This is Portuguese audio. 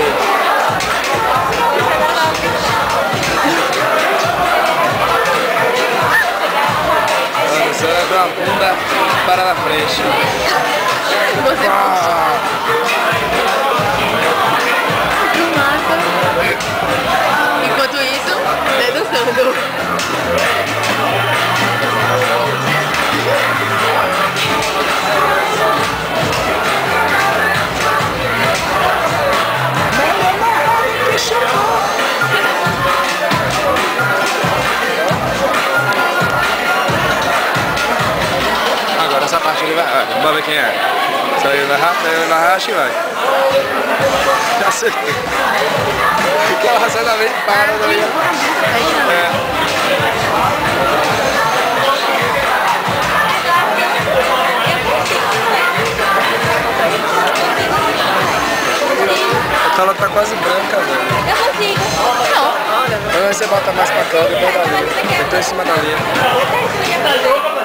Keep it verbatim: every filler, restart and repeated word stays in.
Você vai dar uma bunda para a frente. Você Ah. Enquanto isso, né, dançando. Agora essa parte ele vai. Olha, vamos ver quem é. Se ele vai rápido, ele vai racha e vai. Já sei. Ficou racionalmente para daí. É. A tela tá quase branca, velho. Eu consigo. Não. Então aí você bota mais pra cá, depois da linha. Eu tô em cima da linha.